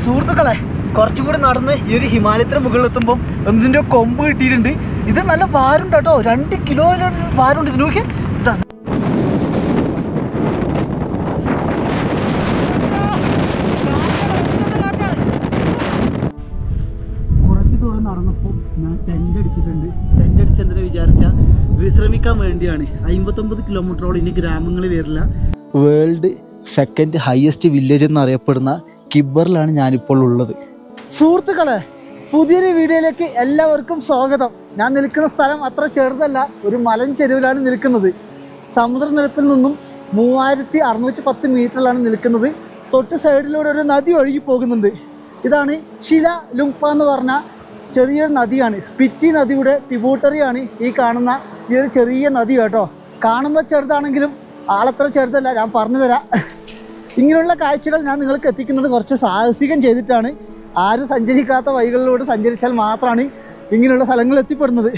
സുഹൃത്തുക്കളെ, കുറച്ചും കൂടി നടന്ന് ഈ ഒരു ഹിമാലയത്തിന് മുകളിലെത്തുമ്പോൾ എന്തിൻ്റെ കൊമ്പ് കിട്ടിയിട്ടുണ്ട്. ഇത് നല്ല ഭാരമുണ്ട് കേട്ടോ, 2 കിലോയിലെ ഭാരമുണ്ട്. ഇത് നോക്കിയാൽ ഇതാണ്. കുറച്ച് ദൂരം നടന്നപ്പോൾ ഞാൻ ടെൻ്റ് അടിച്ചിട്ടുണ്ട്. ടെൻ്റ് അടിച്ചെന്തിനാ വിചാരിച്ചാൽ വിശ്രമിക്കാൻ വേണ്ടിയാണ്. 59 കിലോമീറ്ററോളം ഇനി ഗ്രാമങ്ങളിൽ വരില്ല. വേൾഡ് സെക്കൻഡ് ഹയസ്റ്റ് വില്ലേജ് എന്നറിയപ്പെടുന്ന കിബ്ബറിലാണ് ഞാനിപ്പോൾ ഉള്ളത്. സുഹൃത്തുക്കളെ, പുതിയൊരു വീഡിയോയിലേക്ക് എല്ലാവർക്കും സ്വാഗതം. ഞാൻ നിൽക്കുന്ന സ്ഥലം അത്ര ചെറുതല്ല, ഒരു മലഞ്ചെരുവിലാണ് നിൽക്കുന്നത്. സമുദ്രനിരപ്പിൽ നിന്നും 3610 മീറ്ററിലാണ് നിൽക്കുന്നത്. തൊട്ട് സൈഡിലൂടെ ഒരു നദി ഒഴുകി പോകുന്നുണ്ട്. ഇതാണ് ഷില ലുംപ എന്ന് പറഞ്ഞ ചെറിയൊരു നദിയാണ്. സ്പിറ്റി നദിയുടെ ട്രിബ്യൂട്ടറിയാണ് ഈ കാണുന്ന ഈ ഒരു ചെറിയ നദി കേട്ടോ. കാണുമ്പോൾ ചെറുതാണെങ്കിലും ആളത്ര ചെറുതല്ല, ഞാൻ പറഞ്ഞു തരാം. ഇങ്ങനെയുള്ള കാഴ്ചകൾ ഞാൻ നിങ്ങൾക്ക് എത്തിക്കുന്നത് കുറച്ച് സാഹസികം ചെയ്തിട്ടാണ്. ആരും സഞ്ചരിക്കാത്ത വഴികളിലൂടെ സഞ്ചരിച്ചാൽ മാത്രമാണ് ഇങ്ങനെയുള്ള സ്ഥലങ്ങളിൽ എത്തിപ്പെടുന്നത്.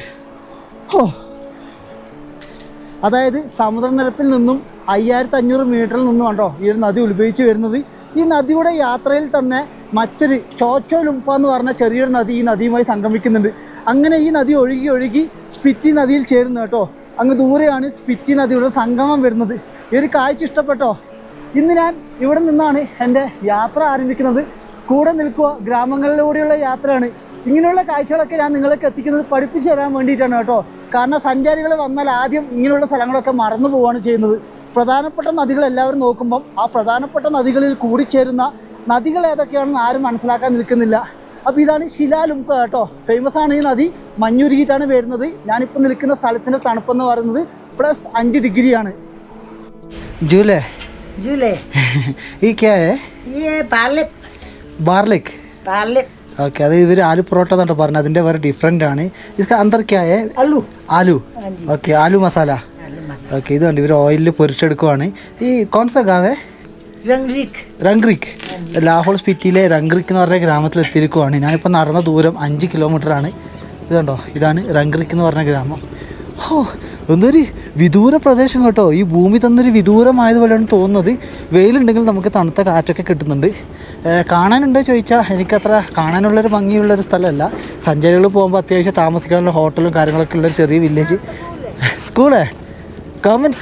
അതായത് സമുദ്രനിരപ്പിൽ നിന്നും 5500 മീറ്ററിൽ നിന്നും കണ്ടോ ഈ ഒരു നദി ഉത്ഭവിച്ച് വരുന്നത്. ഈ നദിയുടെ യാത്രയിൽ തന്നെ മറ്റൊരു ചോച്ചോ ലുംപ എന്ന് പറഞ്ഞ ചെറിയൊരു നദി ഈ നദിയുമായി സംഗമിക്കുന്നുണ്ട്. അങ്ങനെ ഈ നദി ഒഴുകി ഒഴുകി സ്പിറ്റി നദിയിൽ ചേരുന്നു കേട്ടോ. അങ്ങ് ദൂരെയാണ് സ്പിറ്റി നദിയുടെ സംഗമം വരുന്നത്. ഈ ഒരു കാഴ്ച ഇഷ്ടപ്പെട്ടോ? ഇന്ന് ഞാൻ ഇവിടെ നിന്നാണ് എൻ്റെ യാത്ര ആരംഭിക്കുന്നത്. കൂടെ നിൽക്കുക, ഗ്രാമങ്ങളിലൂടെയുള്ള യാത്രയാണ്. ഇങ്ങനെയുള്ള കാഴ്ചകളൊക്കെ ഞാൻ നിങ്ങൾക്ക് എത്തിക്കുന്നത് പഠിപ്പിച്ചു തരാൻ വേണ്ടിയിട്ടാണ് കേട്ടോ. കാരണം സഞ്ചാരികൾ വന്നാൽ ആദ്യം ഇങ്ങനെയുള്ള സ്ഥലങ്ങളൊക്കെ മറന്നു പോവുകയാണ് ചെയ്യുന്നത്. പ്രധാനപ്പെട്ട നദികൾ എല്ലാവരും നോക്കുമ്പം ആ പ്രധാനപ്പെട്ട നദികളിൽ കൂടിച്ചേരുന്ന നദികൾ ഏതൊക്കെയാണെന്ന് ആരും മനസ്സിലാക്കാൻ നിൽക്കുന്നില്ല. അപ്പോൾ ഇതാണ് ഷില ലുംപ കേട്ടോ. ഫേമസ് ആണ് ഈ നദി. മഞ്ഞുരുകിയിട്ടാണ് വരുന്നത്. ഞാനിപ്പോൾ നിൽക്കുന്ന സ്ഥലത്തിൻ്റെ തണുപ്പെന്ന് പറയുന്നത് +5 ഡിഗ്രിയാണ്. ജൂലേ ജൂലേ ഈ ക്യാ ഹേ? ये पार्ले बार्लिक पार्ले ഓക്കെ. അത് ഇവർ ആലു പൊറോട്ട എന്നാണ് പറഞ്ഞത്. അതിൻ്റെ വേറെ ഡിഫറെൻ്റ് ആണ്. इसका अंदर क्या है? आलू ആലു. ഓക്കെ, ആലു മസാല. ഓക്കെ, ഇത് കണ്ട് ഇവർ ഓയിലിൽ പൊരിച്ചെടുക്കുവാണ്. ഈ കോൺസ ഗാവേ? रंगरिक രംഗ്രിക്. ലാഹോൾ സ്പിറ്റിയിലെ രംഗ്രിക് എന്ന് പറഞ്ഞ ഗ്രാമത്തിൽ എത്തിയിരിക്കുവാണ്. ഞാനിപ്പോൾ നടന്ന ദൂരം 5 കിലോമീറ്ററാണ്. ഇത് കണ്ടോ, ഇതാണ് രംഗ്രിക് എന്ന് പറഞ്ഞ ഗ്രാമം. എന്തൊരു വിദൂര പ്രദേശം കേട്ടോ. ഈ ഭൂമി തന്നൊരു വിദൂരമായതുപോലെയാണ് തോന്നുന്നത്. വെയിലുണ്ടെങ്കിൽ നമുക്ക് തണുത്ത കാറ്റൊക്കെ കിട്ടുന്നുണ്ട്. കാണാനുണ്ടോ ചോദിച്ചാൽ എനിക്കത്ര കാണാനുള്ളൊരു ഭംഗിയുള്ളൊരു സ്ഥലമല്ല. സഞ്ചാരികൾ പോകുമ്പോൾ അത്യാവശ്യം താമസിക്കാനുള്ള ഹോട്ടലും കാര്യങ്ങളൊക്കെ ഉള്ളൊരു ചെറിയ വില്ലേജ്. സ്കൂളേ ഗവൺമെൻറ്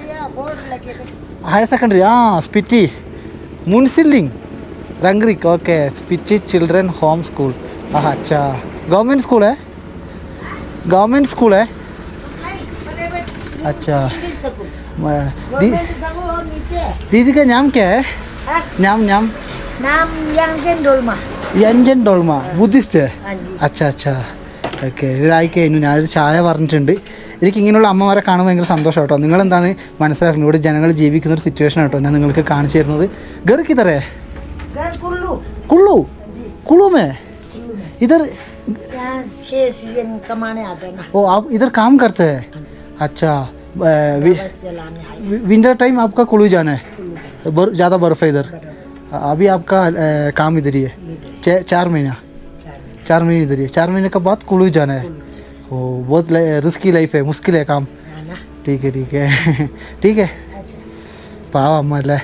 ഹയർ സെക്കൻഡറി സ്പിറ്റി മുൻസിലിംഗ് Rangrik. Okay, Spiti children home school. अच्छा, गवर्नमेंट स्कूल है? गवर्नमेंट स्कूल है? अच्छा. दीदी का नाम क्या है? नाम नाम नाम यंजन डोल्मा. यंजन डोल्मा बुद्धिस्ट है? अच्छा अच्छा. ഓക്കെ, ഇവരായി കഴിഞ്ഞു. ഞാനൊരു ചായ പറഞ്ഞിട്ടുണ്ട്. എനിക്ക് ഇങ്ങനെയുള്ള അമ്മമാരെ കാണുമ്പോൾ ഭയങ്കര സന്തോഷം കേട്ടോ. നിങ്ങളെന്താണ് മനസ്സിലാക്കുന്നത്? ഇവിടെ ജനങ്ങൾ ജീവിക്കുന്ന ഒരു സിറ്റുവേഷൻ കേട്ടോ ഞാൻ നിങ്ങൾക്ക് കാണിച്ചു തരുന്നത്. घर किधर है? कुल्लू. कुल्लू में इधर 6 सीजन कमाने आते हैं ना. ओ, आप इधर काम करते हैं? अच्छा. विंटर टाइम आपका कुल्लू जाना है? ज़्यादा बर्फ़ है इधर. अभी आपका काम इधर ही है? 4 महीना. 4 महीने इधर ही. 4 महीने के बाद कुल्लू जाना है. ओ, बहुत रिस्की लाइफ है, मुश्किल है काम. ठीक है ठीक है. ठीक है. पाव अम्मा ले.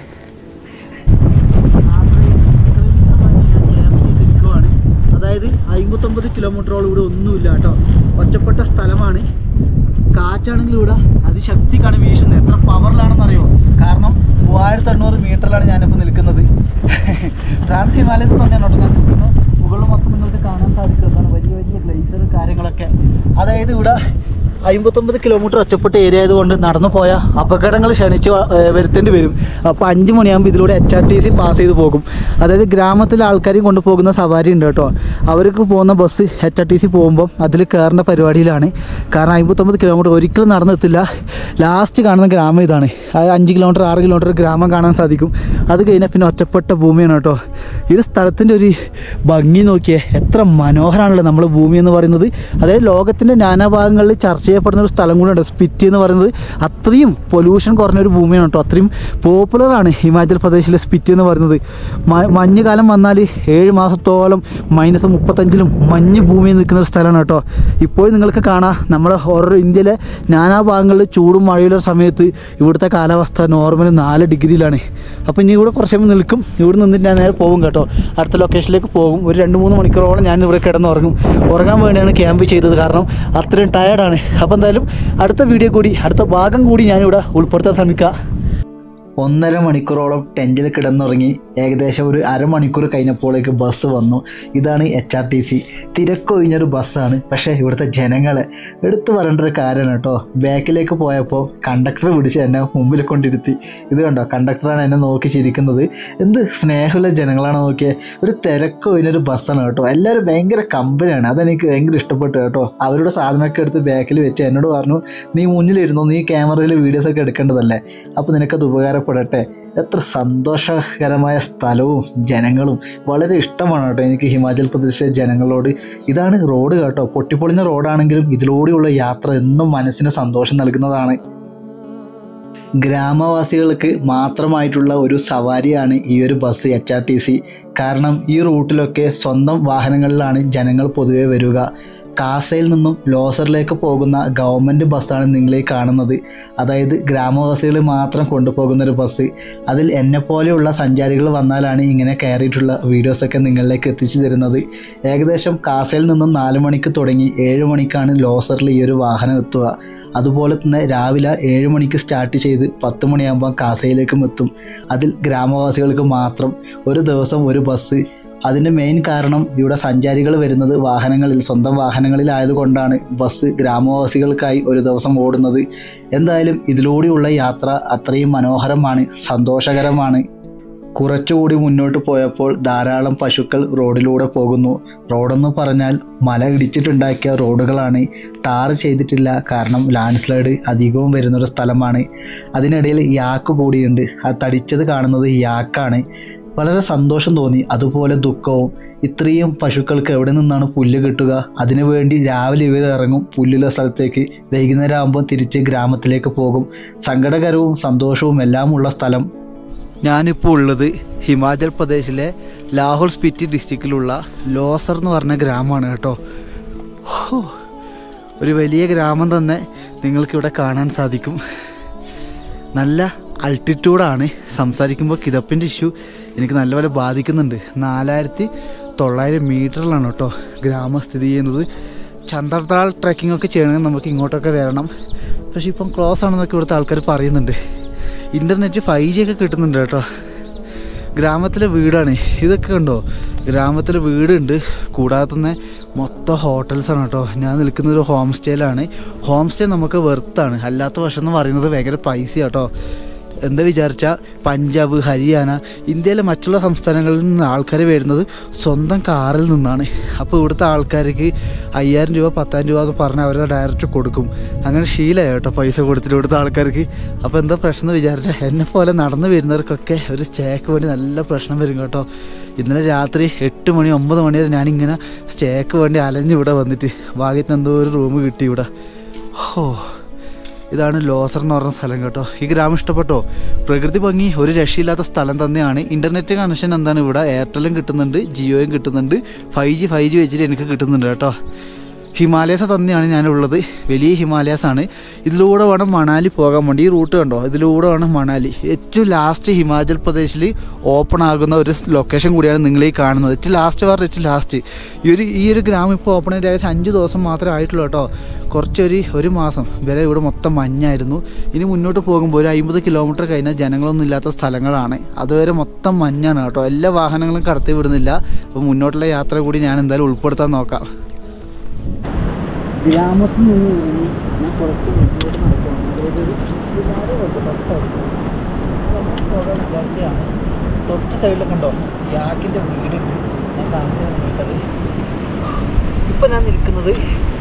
അതായത് 59 കിലോമീറ്ററോളം ഇവിടെ ഒന്നുമില്ല കേട്ടോ. ഒറ്റപ്പെട്ട സ്ഥലമാണ്. കാറ്റാണെങ്കിൽ ഇവിടെ അതിശക്തിക്കാണ് വീശുന്നത്. എത്ര പവറിലാണെന്നറിയോ? കാരണം 3800 മീറ്ററിലാണ് ഞാനിപ്പോൾ നിൽക്കുന്നത്. ട്രാൻസ് ഹിമാലയത്തിൽ തന്നെയാണ് കേട്ടോ ഞാൻ നിൽക്കുന്നത്. മുകളിൽ മൊത്തം നിങ്ങൾക്ക് കാണാൻ സാധിക്കുന്നതാണ് വലിയ വലിയ ഗ്ലേസർ കാര്യങ്ങളൊക്കെ. അതായത് ഇവിടെ 59 കിലോമീറ്റർ ഒറ്റപ്പെട്ട ഏരിയ ആയതുകൊണ്ട് നടന്നു പോയ അപകടങ്ങൾ ക്ഷണിച്ച് വരുത്തേണ്ടി വരും. അപ്പോൾ 5 മണിയാകുമ്പോൾ ഇതിലൂടെ HRTC പാസ് ചെയ്ത് പോകും. അതായത് ഗ്രാമത്തിലെ ആൾക്കാരെയും കൊണ്ടുപോകുന്ന സവാരി ഉണ്ട് കേട്ടോ. അവർക്ക് പോകുന്ന ബസ് HRTC പോകുമ്പം അതിൽ കയറേണ്ട പരിപാടിയിലാണ്. കാരണം 59 കിലോമീറ്റർ ഒരിക്കലും നടന്നെത്തില്ല. ലാസ്റ്റ് കാണുന്ന ഗ്രാമം ഇതാണ്. 5 കിലോമീറ്റർ 6 കിലോമീറ്റർ ഗ്രാമം കാണാൻ സാധിക്കും. അത് കഴിഞ്ഞാൽ പിന്നെ ഒറ്റപ്പെട്ട ഭൂമിയാണ് കേട്ടോ. ഈ സ്ഥലത്തിൻ്റെ ഒരു ഭംഗി നോക്കിയേ, എത്ര മനോഹരമാണല്ലോ നമ്മൾ ഭൂമി എന്ന് പറയുന്നത്. അതായത് ലോകത്തിൻ്റെ നാനാഭാഗങ്ങളിൽ ചർച്ച ചെയ്യപ്പെടുന്ന ഒരു സ്ഥലം കൂടെയുണ്ട് സ്പിറ്റി എന്ന് പറയുന്നത്. അത്രയും പൊല്യൂഷൻ കുറഞ്ഞൊരു ഭൂമിയാണ് കേട്ടോ. അത്രയും പോപ്പുലറാണ് ഹിമാചൽ പ്രദേശിലെ സ്പിറ്റി എന്ന് പറയുന്നത്. മഞ്ഞ് കാലം വന്നാൽ 7 മാസത്തോളം -35 മഞ്ഞ് ഭൂമിയിൽ നിൽക്കുന്ന ഒരു സ്ഥലമാണ് കേട്ടോ. ഇപ്പോഴും നിങ്ങൾക്ക് കാണാം നമ്മുടെ ഓരോ ഇന്ത്യയിലെ നാനാഭാഗങ്ങളിൽ ചൂടും മഴയുള്ള സമയത്ത് ഇവിടുത്തെ കാലാവസ്ഥ നോർമൽ 4 ഡിഗ്രിയിലാണ്. അപ്പോൾ ഇനി ഇവിടെ കുറച്ച് നിൽക്കും. ഇവിടെ നിന്നിട്ട് ഞാൻ നേരെ പോകും കേട്ടോ, അടുത്ത ലൊക്കേഷനിലേക്ക് പോകും. ഒരു 2-3 മണിക്കൂറോളം ഞാൻ ഇവിടെ കിടന്നുറങ്ങും. ഉറങ്ങാൻ വേണ്ടിയാണ് ക്യാമ്പ് ചെയ്തത്, കാരണം അത്രയും ടയർഡാണ്. അപ്പോൾ എന്തായാലും അടുത്ത വീഡിയോ കൂടി, അടുത്ത ഭാഗം കൂടി ഞാനിവിടെ ഉൾപ്പെടുത്താൻ ശ്രമിക്കാം. 1.5 മണിക്കൂറോളം ടെൻറ്റിൽ കിടന്നുറങ്ങി. ഏകദേശം ഒരു അരമണിക്കൂർ കഴിഞ്ഞപ്പോഴേക്ക് ബസ് വന്നു. ഇതാണ് HRTC. തിരക്കൊഴിഞ്ഞൊരു ബസ്സാണ്. പക്ഷേ ഇവിടുത്തെ ജനങ്ങളെ എടുത്തു പറയേണ്ട ഒരു കാര്യമാണ് കേട്ടോ. ബാക്കിലേക്ക് പോയപ്പോൾ കണ്ടക്ടർ പിടിച്ച് എന്നെ മുമ്പിൽ കൊണ്ടിരുത്തി. ഇത് കണ്ടോ, കണ്ടക്ടറാണ് എന്നെ നോക്കി ചിരിക്കുന്നത്. എന്ത് സ്നേഹമുള്ള ജനങ്ങളാണ് നോക്കിയത്. ഒരു തിരക്കൊഴിഞ്ഞൊരു ബസ്സാണ് കേട്ടോ. എല്ലാവരും ഭയങ്കര കമ്പനിയാണ്. അതെനിക്ക് ഭയങ്കര ഇഷ്ടപ്പെട്ടു കേട്ടോ. അവരുടെ സാധനമൊക്കെ എടുത്ത് ബാക്കിൽ വെച്ച് എന്നോട് പറഞ്ഞു, നീ മുന്നിലിരുന്നു, നീ ക്യാമറയിൽ വീഡിയോസൊക്കെ എടുക്കേണ്ടതല്ലേ, അപ്പോൾ നിനക്കത് ഉപകാരപ്പെടട്ടെ. എത്ര സന്തോഷകരമായ സ്ഥലവും ജനങ്ങളും, വളരെ ഇഷ്ടമാണ് കേട്ടോ എനിക്ക് ഹിമാചൽ പ്രദേശിലെ ജനങ്ങളോട്. ഇതാണ് റോഡ് കേട്ടോ. പൊട്ടിപ്പൊളിഞ്ഞ റോഡാണെങ്കിലും ഇതിലൂടെയുള്ള യാത്ര എന്നും മനസ്സിന് സന്തോഷം നൽകുന്നതാണ്. ഗ്രാമവാസികൾക്ക് മാത്രമായിട്ടുള്ള ഒരു സവാരിയാണ് ഈ ഒരു ബസ് HRTC. കാരണം ഈ റൂട്ടിലൊക്കെ സ്വന്തം വാഹനങ്ങളിലാണ് ജനങ്ങൾ പൊതുവെ വരിക. കാസയിൽ നിന്നും ലോസറിലേക്ക് പോകുന്ന ഗവൺമെൻറ് ബസ്സാണ് നിങ്ങളീ കാണുന്നത്. അതായത് ഗ്രാമവാസികൾ മാത്രം കൊണ്ടുപോകുന്നൊരു ബസ്. അതിൽ എന്നെപ്പോലെയുള്ള സഞ്ചാരികൾ വന്നാലാണ് ഇങ്ങനെ കയറിയിട്ടുള്ള വീഡിയോസൊക്കെ നിങ്ങളിലേക്ക് എത്തിച്ചു തരുന്നത്. ഏകദേശം കാസയിൽ നിന്നും 4 മണിക്ക് തുടങ്ങി 7 മണിക്കാണ് ലോസറിൽ ഈ ഒരു വാഹനം എത്തുക. അതുപോലെ തന്നെ രാവിലെ 7 മണിക്ക് സ്റ്റാർട്ട് ചെയ്ത് 10 മണിയാകുമ്പോൾ കാസയിലേക്കും എത്തും. അതിൽ ഗ്രാമവാസികൾക്ക് മാത്രം ഒരു ദിവസം ഒരു ബസ്. അതിൻ്റെ മെയിൻ കാരണം ഇവിടെ സഞ്ചാരികൾ വരുന്നത് വാഹനങ്ങളിൽ, സ്വന്തം വാഹനങ്ങളിലായതുകൊണ്ടാണ് ബസ് ഗ്രാമവാസികൾക്കായി ഒരു ദിവസം ഓടുന്നത്. എന്തായാലും ഇതിലൂടെയുള്ള യാത്ര അത്രയും മനോഹരമാണ്, സന്തോഷകരമാണ്. കുറച്ചുകൂടി മുന്നോട്ട് പോയപ്പോൾ ധാരാളം പശുക്കൾ റോഡിലൂടെ പോകുന്നു. റോഡെന്ന് പറഞ്ഞാൽ മല ഇടിച്ചിട്ടുണ്ടാക്കിയ റോഡുകളാണ്, ടാർ ചെയ്തിട്ടില്ല. കാരണം ലാൻഡ് സ്ലൈഡ് അധികവും വരുന്നൊരു സ്ഥലമാണ്. അതിനിടയിൽ യാക്ക് കൂടിയുണ്ട്. ആ തടിച്ചത് കാണുന്നത് യാക്കാണ്. വളരെ സന്തോഷം തോന്നി, അതുപോലെ ദുഃഖവും. ഇത്രയും പശുക്കൾക്ക് എവിടെ നിന്നാണ് പുല്ല് കിട്ടുക? അതിനുവേണ്ടി രാവിലെ ഇവർ ഇറങ്ങും പുല്ലുള്ള സ്ഥലത്തേക്ക്, വൈകുന്നേരം ആകുമ്പോൾ തിരിച്ച് ഗ്രാമത്തിലേക്ക് പോകും. സങ്കടകരവും സന്തോഷവും എല്ലാം ഉള്ള സ്ഥലം. ഞാനിപ്പോൾ ഉള്ളത് ഹിമാചൽ പ്രദേശിലെ ലാഹോൾ സ്പിറ്റി ഡിസ്ട്രിക്റ്റിലുള്ള ലോസർ എന്ന് പറഞ്ഞ ഗ്രാമമാണ് കേട്ടോ. ഒരു വലിയ ഗ്രാമം തന്നെ നിങ്ങൾക്കിവിടെ കാണാൻ സാധിക്കും. നല്ല അൾട്ടിറ്റ്യൂഡാണ്. സംസാരിക്കുമ്പോൾ കിതപ്പിൻ്റെ ഇഷ്യൂ എനിക്ക് നല്ലപോലെ ബാധിക്കുന്നുണ്ട്. 4900 മീറ്ററിലാണ് കേട്ടോ ഗ്രാമം സ്ഥിതി ചെയ്യുന്നത്. ചന്ദ്രത്താൾ ട്രെക്കിംഗ് ഒക്കെ ചെയ്യണമെങ്കിൽ നമുക്ക് ഇങ്ങോട്ടൊക്കെ വരണം. പക്ഷേ ഇപ്പം ക്ലോസ് ആണെന്നൊക്കെ ഇവിടുത്തെ ആൾക്കാർ പറയുന്നുണ്ട്. ഇൻ്റർനെറ്റ് 5G ഒക്കെ കിട്ടുന്നുണ്ട് കേട്ടോ. ഗ്രാമത്തിലെ വീടാണ് ഇതൊക്കെ. കണ്ടോ, ഗ്രാമത്തിലെ വീടുണ്ട്. കൂടാതെ തന്നെ മൊത്തം ഹോട്ടൽസാണ് കേട്ടോ. ഞാൻ നിൽക്കുന്നൊരു ഹോം സ്റ്റേയിലാണ്. ഹോം സ്റ്റേ നമുക്ക് വെർത്താണ്. അല്ലാത്ത പക്ഷം എന്ന് പറയുന്നത് ഭയങ്കര പൈസ കേട്ടോ. എന്താ വിചാരിച്ചാൽ പഞ്ചാബ്, ഹരിയാന, ഇന്ത്യയിലെ മറ്റുള്ള സംസ്ഥാനങ്ങളിൽ നിന്ന് ആൾക്കാർ വരുന്നത് സ്വന്തം കാറിൽ നിന്നാണ്. അപ്പോൾ ഇവിടുത്തെ ആൾക്കാർക്ക് 5000 രൂപ 10,000 രൂപ എന്ന് പറഞ്ഞാൽ അവരെ ഡയറക്റ്റ് കൊടുക്കും. അങ്ങനെ ശീലമായി കേട്ടോ പൈസ കൊടുത്തിട്ട് ഇവിടുത്തെ ആൾക്കാർക്ക്. അപ്പോൾ എന്താ പ്രശ്നം എന്ന് വിചാരിച്ചാൽ എന്നെ പോലെ നടന്നു വരുന്നവർക്കൊക്കെ ഒരു സ്റ്റേക്ക് വേണ്ടി നല്ല പ്രശ്നം വരും കേട്ടോ. ഇന്നലെ രാത്രി 8 മണി 9 മണി വരെ ഞാനിങ്ങനെ സ്റ്റേക്ക് വേണ്ടി അലഞ്ഞ് ഇവിടെ വന്നിട്ട് ഭാഗ്യത്തിന് എന്തോ ഒരു റൂം കിട്ടി ഇവിടെ. ഇതാണ് ലോസർ എന്ന് പറഞ്ഞ സ്ഥലം കേട്ടോ. ഈ ഗ്രാമം ഇഷ്ടപ്പെട്ടോ? പ്രകൃതി ഭംഗി ഒരു രക്ഷയില്ലാത്ത സ്ഥലം തന്നെയാണ്. ഇൻ്റർനെറ്റ് കണക്ഷൻ എന്താണ് ഇവിടെ എയർടെലും കിട്ടുന്നുണ്ട്, ജിയോയും കിട്ടുന്നുണ്ട്, 5G വെച്ചിട്ട് എനിക്ക് കിട്ടുന്നുണ്ട് കേട്ടോ. ഹിമാലയസ് തന്നെയാണ് ഞാനുള്ളത്. വലിയ ഹിമാലയാസാണ്. ഇതിലൂടെ വേണം മണാലി പോകാൻ വേണ്ടി. ഈ റൂട്ട് കണ്ടോ, ഇതിലൂടെ വേണം മണാലി. ഏറ്റവും ലാസ്റ്റ് ഹിമാചൽ പ്രദേശിൽ ഓപ്പൺ ആകുന്ന ഒരു ലൊക്കേഷൻ കൂടിയാണ് നിങ്ങൾ ഈ കാണുന്നത്. ഏറ്റവും ലാസ്റ്റ് ഈ ഒരു ഗ്രാമം ഇപ്പോൾ ഓപ്പൺ ആയിട്ട് ഏകദേശം 5 ദിവസം മാത്രമേ ആയിട്ടുള്ളൂ കേട്ടോ. ഒരു മാസം വരെ ഇവിടെ മൊത്തം മഞ്ഞായിരുന്നു. ഇനി മുന്നോട്ട് പോകുമ്പോൾ ഒരു 50 കിലോമീറ്റർ കഴിഞ്ഞാൽ ജനങ്ങളൊന്നും ഇല്ലാത്ത സ്ഥലങ്ങളാണ്. അതുവരെ മൊത്തം മഞ്ഞാണ് കേട്ടോ. എല്ലാ വാഹനങ്ങളും കടത്തി വിടുന്നില്ല. അപ്പോൾ മുന്നോട്ടുള്ള യാത്ര കൂടി ഞാൻ എന്തായാലും ഉൾപ്പെടുത്താൻ നോക്കാം. ഗ്രാമത്തിൽ നിന്ന് ഞാൻ കുറച്ച് മുന്നോട്ട് നടക്കണം. തൊട്ട് സൈഡിലൊക്കെ ഉണ്ടോ യാക്കിൻ്റെ വീടുണ്ട്. ഞാൻ കാണിച്ചു തന്നിട്ടത്. ഇപ്പം ഞാൻ നിൽക്കുന്നത്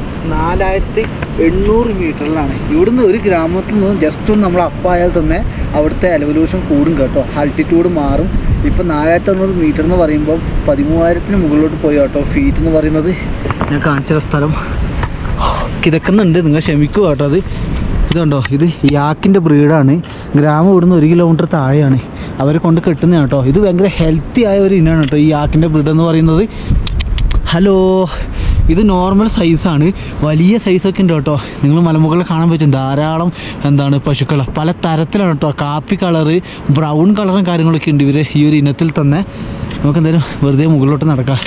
4800 മീറ്ററിലാണ്. ഇവിടുന്ന് ഒരു ഗ്രാമത്തിൽ നിന്ന് ജസ്റ്റ് ഒന്ന് നമ്മൾ അപ്പായാൽ തന്നെ അവിടുത്തെ എലവല്യൂഷൻ കൂടും കേട്ടോ. ആൾട്ടിറ്റ്യൂഡ് മാറും. ഇപ്പം 4600 മീറ്റർ എന്ന് പറയുമ്പോൾ 13000-ന് മുകളിലോട്ട് പോയി കേട്ടോ. ഫീറ്റ് എന്ന് പറയുന്നത് ഞാൻ കാണിച്ച സ്ഥലം കിതക്കുന്നുണ്ട്, നിങ്ങൾ ക്ഷമിക്കുക കേട്ടോ. ഇതുണ്ടോ, ഇത് യാക്കിൻ്റെ ബ്രീഡാണ്. ഗ്രാമം ഇവിടുന്ന് 1 കിലോമീറ്റർ താഴെയാണ് അവരെ കൊണ്ട് കെട്ടുന്നത് കേട്ടോ. ഇത് ഭയങ്കര ഹെൽത്തി ആയ ഒരു ഇനമാണ് കേട്ടോ ഈ യാക്കിൻ്റെ ബ്രീഡ് എന്ന് പറയുന്നത്. ഹലോ, ഇത് നോർമൽ സൈസാണ്, വലിയ സൈസൊക്കെ ഉണ്ട് കേട്ടോ. നിങ്ങൾ മലമുകളിൽ കാണാൻ പറ്റും ധാരാളം പശുക്കൾ പല തരത്തിലാണ് കേട്ടോ. കാപ്പി കളറ്, ബ്രൗൺ കളറും കാര്യങ്ങളൊക്കെ ഉണ്ട് ഇവർ ഈ ഒരു ഇനത്തിൽ തന്നെ. നമുക്ക് എന്തായാലും വെറുതെ മുകളിലോട്ട് നടക്കാം.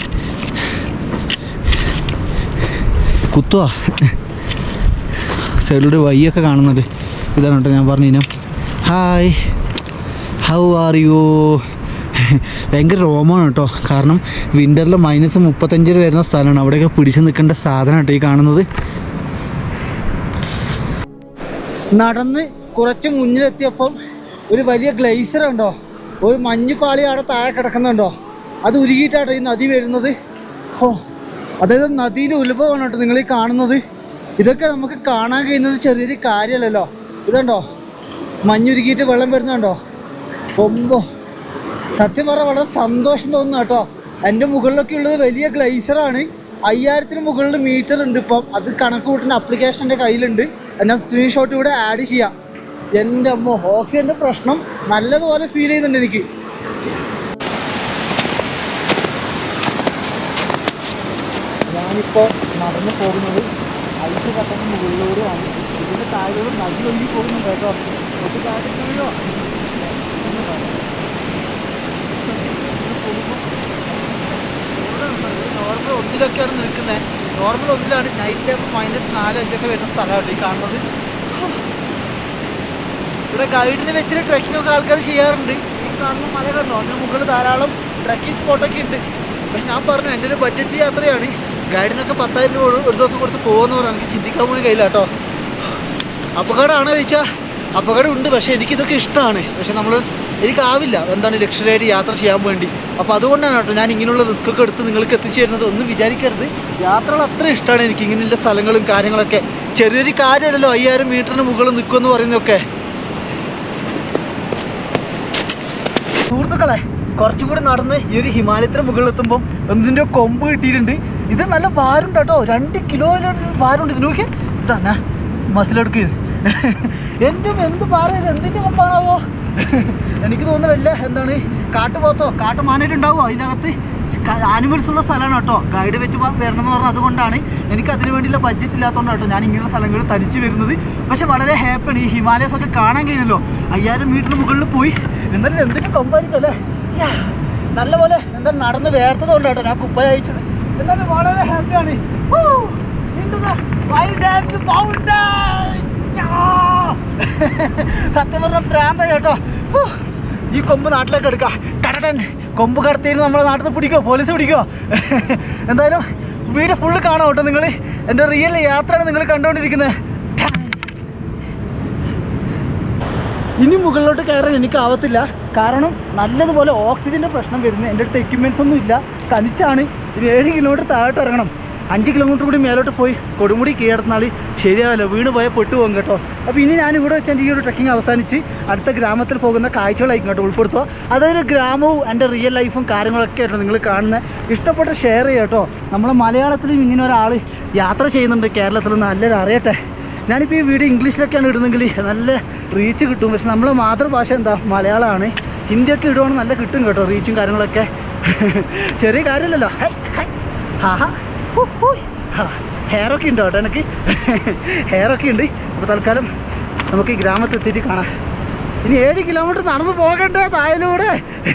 കുത്തുവാ, സൈഡിലൂടെ വയ്യൊക്കെ കാണുന്നുണ്ട്. ഇതാണ് കേട്ടോ ഞാൻ പറഞ്ഞ ഇനം. Hi, how are you? ഭയങ്കര രോമമാണ് കേട്ടോ. കാരണം വിൻ്ററിൽ -35 വരുന്ന സ്ഥലമാണ്. അവിടെയൊക്കെ പിടിച്ച് നിൽക്കേണ്ട സാധനം കേട്ടോ ഈ കാണുന്നത്. നടന്ന് കുറച്ച് മുന്നിലെത്തിയപ്പം ഒരു വലിയ ഗ്ലേസർ ഉണ്ടോ, ഒരു മഞ്ഞുപാളി അവിടെ താഴെ കിടക്കുന്നുണ്ടോ, അത് ഉരുകിയിട്ടാട്ടോ ഈ നദി വരുന്നത്. അതായത് നദിയുടെ ഉത്ഭവമാണ് കേട്ടോ നിങ്ങൾ ഈ കാണുന്നത്. ഇതൊക്കെ നമുക്ക് കാണാൻ കഴിയുന്നത് ചെറിയൊരു കാര്യമല്ലല്ലോ. ഇതുണ്ടോ, മഞ്ഞുരുകിയിട്ട് വെള്ളം വരുന്നുണ്ടോ. കൊമ്പോ സത്യം പറഞ്ഞാൽ വളരെ സന്തോഷം തോന്നുന്നു കേട്ടോ. എൻ്റെ മുകളിലൊക്കെ ഉള്ളത് വലിയ ഗ്ലേസറാണ്. 5000-ന് മുകളിൽ മീറ്റർ ഉണ്ട് ഇപ്പം. അത് കണക്ക് കൂട്ടുന്ന ആപ്ലിക്കേഷൻ എൻ്റെ കയ്യിലുണ്ട്. ഞാൻ സ്ക്രീൻഷോട്ട് ഇവിടെ ആഡ് ചെയ്യാം. എൻ്റെ അമ്മോ, ഓക്സിജൻ്റെ പ്രശ്നം നല്ലതുപോലെ ഫീൽ ചെയ്യുന്നുണ്ട് എനിക്ക്. ഞാനിപ്പോൾ നടന്നു പോകുന്നത് ഐസ് കട്ടന് മുകളിലൂടെയാണ്. ഇതിൻ്റെ താഴെ നദി ഒഴുകി പോകുന്നുണ്ട് കേട്ടോ. ഒരു കാര്യത്തിലോ നോർമൽ 1-ലൊക്കെയാണ് നിൽക്കുന്നത്. നോർമൽ 1-ലാണ്. നൈറ്റ് ടൈം -4, -5 വരുന്ന സ്ഥലമാണ് ഈ കാണുന്നത്. ഇവിടെ ഗൈഡിനെ വെച്ചിട്ട് ട്രക്കിംഗ് ഒക്കെ ആൾക്കാർ ചെയ്യാറുണ്ട്. ഈ കാണുന്ന മല കണ്ടോ, അതിന് മുകളിൽ ധാരാളം ട്രക്കിംഗ് സ്പോട്ടൊക്കെ ഉണ്ട്. പക്ഷെ ഞാൻ പറഞ്ഞു എൻ്റെ ഒരു ബഡ്ജറ്റ് യാത്രയാണ്. ഗൈഡിനൊക്കെ 10,000 രൂപ ഒരു ദിവസം കൊടുത്ത് പോകുമെന്ന് പറഞ്ഞാൽ എനിക്ക് ചിന്തിക്കാൻ പോലും കഴിയില്ല കേട്ടോ. അപകടമാണോ ചോദിച്ചാൽ അപകടം ഉണ്ട്. പക്ഷേ എനിക്കിതൊക്കെ ഇഷ്ടമാണ്. പക്ഷെ എനിക്കാവില്ല ലക്ഷറി ആയിട്ട് യാത്ര ചെയ്യാൻ വേണ്ടി. അപ്പോൾ അതുകൊണ്ടാണ് കേട്ടോ ഞാൻ ഇങ്ങനെയുള്ള റിസ്ക് ഒക്കെ എടുത്ത് നിങ്ങൾക്ക് എത്തിച്ചു തരുന്നത്. ഒന്നും വിചാരിക്കരുത്, യാത്രകൾ അത്ര ഇഷ്ടമാണ് എനിക്ക്. ഇങ്ങനെയുള്ള സ്ഥലങ്ങളും കാര്യങ്ങളൊക്കെ ചെറിയൊരു കാര്യമല്ലല്ലോ 5000 മീറ്ററിന് മുകളിൽ നിൽക്കുമെന്ന് പറയുന്നതൊക്കെ. സുഹൃത്തുക്കളെ, കുറച്ചും കൂടി നടന്ന് ഈ ഒരു ഹിമാലയത്തിന് മുകളിലെത്തുമ്പം എന്തിൻ്റെ കൊമ്പ് കിട്ടിയിട്ടുണ്ട്. ഇത് നല്ല ഭാരമുണ്ട് കേട്ടോ, 2 കിലോയിലൊരു ഭാരമുണ്ട്. ഇത് നോക്കിയാൽ ഇതാ മസിലെടുക്കുക. എൻ്റെ എന്ത് ഭാരം ഇത്, എന്തിൻ്റെ കൊമ്പാണാവോ? എനിക്ക് തോന്നുന്നില്ല കാട്ടുപോത്തോ കാട്ടുമാനായിട്ടുണ്ടാവോ അതിനകത്ത്. ആനിമൽസ് ഉള്ള സ്ഥലമാണ് കേട്ടോ. ഗൈഡ് വെച്ച് വരണമെന്ന് പറഞ്ഞാൽ അതുകൊണ്ടാണ്. എനിക്ക് അതിന് വേണ്ടിയുള്ള ബഡ്ജറ്റ് ഇല്ലാത്തതുകൊണ്ടാണ് കേട്ടോ ഞാൻ ഇങ്ങനെയുള്ള സ്ഥലങ്ങൾ തനിച്ച് വരുന്നത്. പക്ഷെ വളരെ ഹാപ്പിയാണ്. ഈ ഹിമാലയസ് ഒക്കെ കാണാൻ കഴിയുമല്ലോ. 5000 മീറ്ററിന് മുകളിൽ പോയി. എന്നാലും എന്തൊക്കെ കൊമ്പായിരിക്കും അല്ലേ. നല്ലപോലെ നടന്ന് വേർത്തത് കൊണ്ടാട്ടോ ഞാൻ കുപ്പ അയച്ചത്. എന്നാലും വളരെ ഹാപ്പിയാണ്. സത്യം പറഞ്ഞ പ്രാന്തായി കേട്ടോ. ഈ കൊമ്പ് നാട്ടിലേക്ക് എടുക്കാം. ടടടൻ കൊമ്പ് കടത്തിയിൽ നമ്മളെ നാട്ടിൽ നിന്ന് പിടിക്കുമോ, പോലീസ് പിടിക്കുമോ? എന്തായാലും വീഡിയോ ഫുള്ള് കാണാം കേട്ടോ നിങ്ങൾ. എൻ്റെ റിയൽ യാത്രയാണ് നിങ്ങൾ കണ്ടുകൊണ്ടിരിക്കുന്നത്. ഇനി മുകളിലോട്ട് കയറാൻ എനിക്കാവത്തില്ല. കാരണം നല്ലതുപോലെ ഓക്സിജൻ്റെ പ്രശ്നം വരുന്നത്. എൻ്റെ അടുത്ത് എക്യുപ്മെൻറ്റ്സ് ഒന്നും ഇല്ല, തനിച്ചാണ്. ഇത് 7 കിലോമീറ്റർ താഴോട്ട് ഇറങ്ങണം. 5 കിലോമീറ്റർ കൂടി മേലോട്ട് പോയി കൊടുമുടി കീഴടത്തിനാൾ ശരിയാവില്ല, വീണ് പോയാൽ പെട്ടുപോകും കേട്ടോ. അപ്പോൾ ഇനി ഞാൻ ഇവിടെ വെച്ച് എൻ്റെ ഈ ഒരു ട്രക്കിംഗ് അവസാനിച്ച് അടുത്ത ഗ്രാമത്തിൽ പോകുന്ന കാഴ്ചകളായിരിക്കും കേട്ടോ ഉൾപ്പെടുത്തുക. അതായത് ഗ്രാമവും എൻ്റെ റിയൽ ലൈഫും കാര്യങ്ങളൊക്കെ ആയിട്ടോ നിങ്ങൾ കാണുന്നത്. ഇഷ്ടപ്പെട്ട് ഷെയർ ചെയ്യുക കേട്ടോ. നമ്മളെ മലയാളത്തിലും ഇങ്ങനെ ഒരാൾ യാത്ര ചെയ്യുന്നുണ്ട് കേരളത്തിൽ, നല്ലൊരു അറിയട്ടെ. ഞാനിപ്പോൾ ഈ വീഡിയോ ഇംഗ്ലീഷിലൊക്കെയാണ് ഇടുന്നെങ്കിൽ നല്ല റീച്ച് കിട്ടും. പക്ഷെ നമ്മളെ മാതൃഭാഷ മലയാളമാണ്. ഹിന്ദിയൊക്കെ ഇടുവാണെങ്കിൽ നല്ല കിട്ടും കേട്ടോ റീച്ചും കാര്യങ്ങളൊക്കെ. ചെറിയ കാര്യമല്ലല്ലോ. ഹെയറൊക്കെ ഉണ്ട് കേട്ടോ എനിക്ക്, ഹെയറൊക്കെ ഉണ്ട്. അപ്പോൾ തൽക്കാലം നമുക്ക് ഈ ഗ്രാമത്തിൽ എത്തിയിട്ട് കാണാം. ഇനി 7 കിലോമീറ്റർ നടന്നു പോകണ്ടേ താഴെയിലൂടെ.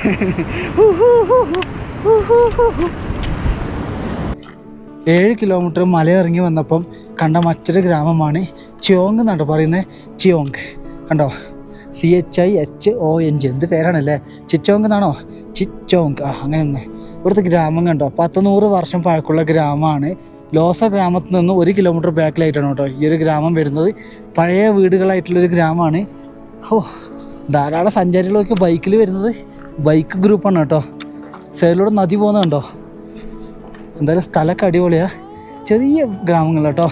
7 കിലോമീറ്റർ മലയിറങ്ങി വന്നപ്പം കണ്ട മറ്റൊരു ഗ്രാമമാണ് ചിയോങ് എന്നാണ് പറയുന്നത്. ചിയോങ് കണ്ടോ, CHIHONG. എന്ത് പേരാണല്ലേ, ചിച്ചോങ് എന്നാണോ? ചിച്ചോങ്, അങ്ങനെ തന്നെ. ഇവിടുത്തെ ഗ്രാമം കണ്ടോ, 100 വർഷം പഴക്കമുള്ള ഗ്രാമമാണ്. ലോസർ ഗ്രാമത്തിൽ നിന്ന് 1 കിലോമീറ്റർ ബാക്കിലായിട്ടാണ് കേട്ടോ ഈ ഒരു ഗ്രാമം വരുന്നത്. പഴയ വീടുകളായിട്ടുള്ളൊരു ഗ്രാമമാണ്. ധാരാളം സഞ്ചാരികളൊക്കെ ബൈക്കിൽ വരുന്നത്. ബൈക്ക് ഗ്രൂപ്പാണ് കേട്ടോ. സൈഡിലൂടെ നദി പോകുന്നത് കണ്ടോ. എന്തായാലും സ്ഥലമൊക്കെ അടിപൊളിയാണ്. ചെറിയ ഗ്രാമങ്ങൾ കേട്ടോ.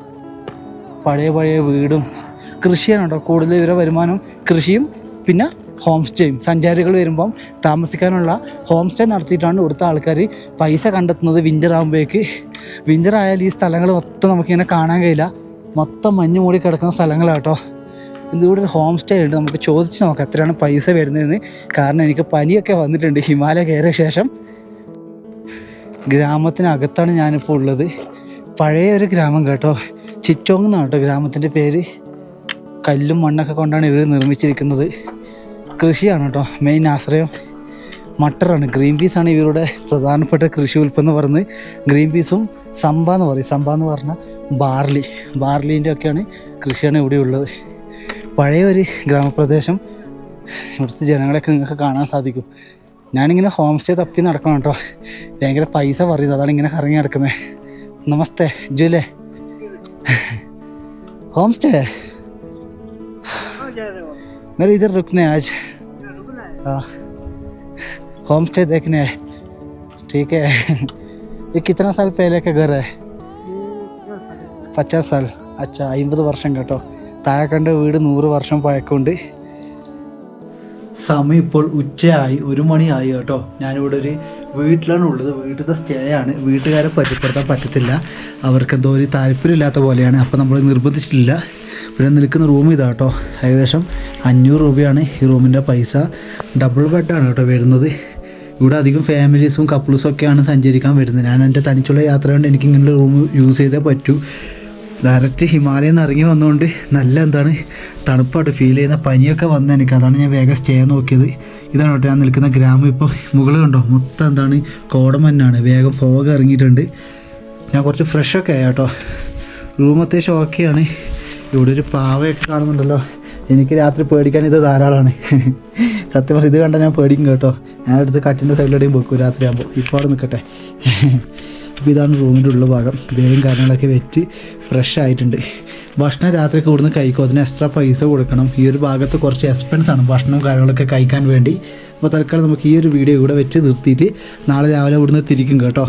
പഴയ വീടും കൃഷിയാണ് കേട്ടോ കൂടുതൽ ഇവരെ വരുമാനം. കൃഷിയും പിന്നെ ഹോം സ്റ്റേയും സഞ്ചാരികൾ വരുമ്പം താമസിക്കാനുള്ള ഹോം സ്റ്റേ നടത്തിയിട്ടാണ് ഇവിടുത്തെ ആൾക്കാർ പൈസ കണ്ടെത്തുന്നത്. വിൻ്റർ ആകുമ്പോഴേക്ക് വിൻ്റർ ആയാൽ ഈ സ്ഥലങ്ങൾ മൊത്തം നമുക്കിങ്ങനെ കാണാൻ കഴിയില്ല, മൊത്തം മഞ്ഞ് മൂടി കിടക്കുന്ന സ്ഥലങ്ങളാട്ടോ. ഇതിവിടെ ഒരു ഹോം സ്റ്റേ ഉണ്ട്, നമുക്ക് ചോദിച്ച് നോക്കാം എത്രയാണ് പൈസ വരുന്നതെന്ന്. കാരണം എനിക്ക് പനിയൊക്കെ വന്നിട്ടുണ്ട് ഹിമാലയ കയറിയ ശേഷം. ഗ്രാമത്തിനകത്താണ് ഞാനിപ്പോൾ ഉള്ളത്. പഴയ ഒരു ഗ്രാമം കേട്ടോ, ചിറ്റോങ് എന്നാണ് കേട്ടോ ഗ്രാമത്തിൻ്റെ പേര്. കല്ലും മണ്ണൊക്കെ കൊണ്ടാണ് ഇവർ നിർമ്മിച്ചിരിക്കുന്നത്. കൃഷിയാണ് കേട്ടോ മെയിൻ ആശ്രയം. മട്ടറാണ്, ഗ്രീൻ പീസാണ് ഇവരുടെ പ്രധാനപ്പെട്ട കൃഷി ഉൽപ്പന്നം പറയുന്നത്. ഗ്രീൻ പീസും സംബ എന്ന് പറയും. സംബ എന്ന് പറഞ്ഞാൽ ബാർലീൻ്റെ ഒക്കെയാണ് കൃഷിയാണ് ഇവിടെ ഉള്ളത്. പഴയ ഒരു ഗ്രാമപ്രദേശം. ഇവിടുത്തെ ജനങ്ങളെയൊക്കെ നിങ്ങൾക്ക് കാണാൻ സാധിക്കും. ഞാനിങ്ങനെ ഹോം സ്റ്റേ തപ്പി നടക്കണം കേട്ടോ. ഭയങ്കര പൈസ പറയുന്നത്, അതാണ് ഇങ്ങനെ കറങ്ങി നടക്കുന്നത്. നമസ്തേ ജുലേ, होम स्टे है मेरे इधर रुकने आज। हाँ, होम स्टे देखने है। ठीक है। ये कितना साल पहले का घर है? 50 साल। अच्छा, 50 വർഷം കേട്ടോ. താഴെ കണ്ട വീട് 100 വർഷം പഴക്കമുണ്ട്. സമയം ഇപ്പോൾ ഉച്ചയായി, 1 മണിയായി കേട്ടോ. ഞാനിവിടെ ഒരു വീട്ടിലാണ് ഉള്ളത്. വീട്ടിലത്തെ സ്റ്റേ ആണ്. വീട്ടുകാരെ പരിചയപ്പെടുത്താൻ പറ്റത്തില്ല, അവർക്ക് എന്തോ ഒരു താല്പര്യമില്ലാത്ത പോലെയാണ്. അപ്പോൾ നമ്മൾ നിർബന്ധിച്ചിട്ടില്ല. ഇവിടെ നിൽക്കുന്ന റൂം ഇതാ കേട്ടോ. ഏകദേശം 500 രൂപയാണ് ഈ റൂമിൻ്റെ പൈസ. ഡബിൾ ബെഡാണ് കേട്ടോ വരുന്നത്. ഇവിടെ അധികം ഫാമിലീസും കപ്പിൾസും ഒക്കെയാണ് സഞ്ചരിക്കാൻ വരുന്നത്. ഞാൻ എൻ്റെ തനിച്ചുള്ള യാത്ര കൊണ്ട് എനിക്ക് ഇങ്ങനെയുള്ള റൂം യൂസ് ചെയ്തേ പറ്റൂ. ഡയറക്റ്റ് ഹിമാലയിൽ നിന്ന് ഇറങ്ങി വന്നുകൊണ്ട് നല്ല തണുപ്പായിട്ട് ഫീൽ ചെയ്യുന്ന പനിയൊക്കെ വന്ന് എനിക്ക്. അതാണ് ഞാൻ വേഗം സ്റ്റേ നോക്കിയത്. ഇതാണ് കേട്ടോ ഞാൻ നിൽക്കുന്ന ഗ്രാമം. ഇപ്പോൾ മുകളിൽ കണ്ടോ മൊത്തം കോടമഞ്ഞാണ്. വേഗം ഫോഗ് ഇറങ്ങിയിട്ടുണ്ട്. ഞാൻ കുറച്ച് ഫ്രഷൊക്കെ ആയി കേട്ടോ. റൂം അത്യാവശ്യം ഓക്കെയാണ്. ഇവിടെ ഒരു പാവയൊക്കെ കാണുന്നുണ്ടല്ലോ. എനിക്ക് രാത്രി പേടിക്കാൻ ഇത് ധാരാളമാണ്. സത്യം പറഞ്ഞാൽ ഇത് കണ്ടാൽ ഞാൻ പേടിക്കും കേട്ടോ. ഞാൻ എടുത്ത് കട്ടിൻ്റെ സൈഡിലൂടെയും വെക്കും രാത്രിയാകുമ്പോൾ. ഇപ്പോൾ അവിടെ നിൽക്കട്ടെ. അപ്പോൾ ഇതാണ് റൂമിൻ്റെ ഉള്ള ഭാഗം. വേഗം കാര്യങ്ങളൊക്കെ വെച്ച് ഫ്രഷ് ആയിട്ടുണ്ട്. ഭക്ഷണം രാത്രിയൊക്കെ ഇവിടുന്ന് കഴിക്കും, അതിന് എക്സ്ട്രാ പൈസ കൊടുക്കണം. ഈ ഒരു ഭാഗത്ത് കുറച്ച് എക്സ്പെൻസാണ് ഭക്ഷണവും കാര്യങ്ങളൊക്കെ കഴിക്കാൻ വേണ്ടി. അപ്പോൾ തൽക്കാലം നമുക്ക് ഈ ഒരു വീഡിയോ ഇവിടെ വെച്ച് നിർത്തിയിട്ട് നാളെ രാവിലെ ഇവിടുന്ന് തിരിക്കും കേട്ടോ.